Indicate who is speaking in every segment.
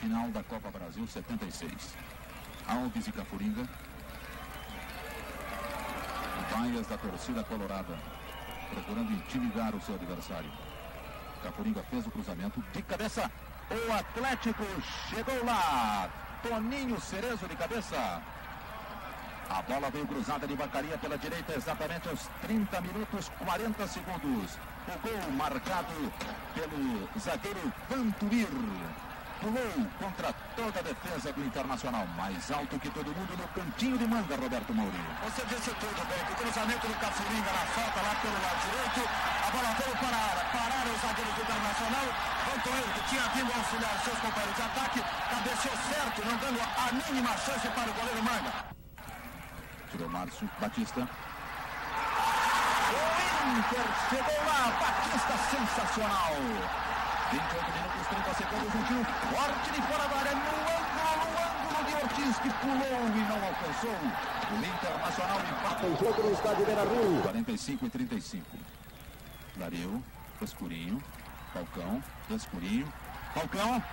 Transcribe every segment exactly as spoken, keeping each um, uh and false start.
Speaker 1: final da Copa Brasil setenta e seis. Alves e Cafuringa. Vaias da torcida colorada, procurando intimidar o seu adversário. Cafuringa fez o cruzamento de cabeça. O Atlético chegou lá. Toninho Cerezo de cabeça. A bola veio cruzada de Vacaria pela direita, exatamente aos trinta minutos, quarenta segundos. O gol marcado pelo zagueiro Vantuir. Pulou contra toda a defesa do Internacional. Mais alto que todo mundo no cantinho de manga, Roberto Mourinho.
Speaker 2: Você disse tudo bem. O cruzamento do Cafuringa na falta lá pelo lado direito. A bola veio para parar o zagueiro do Internacional. Vantuir, que tinha vindo auxiliar seus companheiros de ataque, cabeceou certo, não dando a mínima chance para o goleiro Manga.
Speaker 1: Tirou Márcio Batista.
Speaker 2: O Inter chegou lá, Batista sensacional.
Speaker 1: vinte e oito minutos, trinta segundos, um tiro forte de fora da área, no ângulo, no ângulo de Ortiz, que pulou e não alcançou. O Internacional empata o jogo no estádio Beira-Rio. quarenta e cinco e trinta e cinco. Dario, Escurinho, Falcão, Escurinho, Falcão.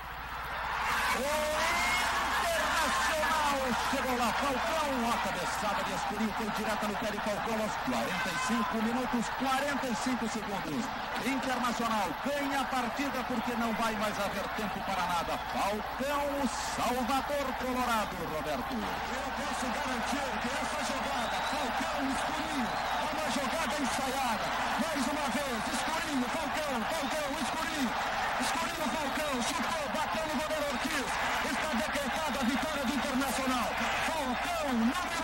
Speaker 1: O chegou lá, Falcão, a cabeçada de Escurinho foi direta no pé de Falcão aos quarenta e cinco minutos, quarenta e cinco segundos. Internacional ganha a partida porque não vai mais haver tempo para nada. Falcão, o salvador colorado, Roberto.
Speaker 2: Eu posso garantir que essa jogada, Falcão, Escurinho, é uma jogada ensaiada. Mais uma vez, Escurinho, Falcão, Falcão, Escurinho. Escurinho, Falcão, chutou, bateu no goleiro Ortiz. Está decretada a vitória do Internacional. Falcão, não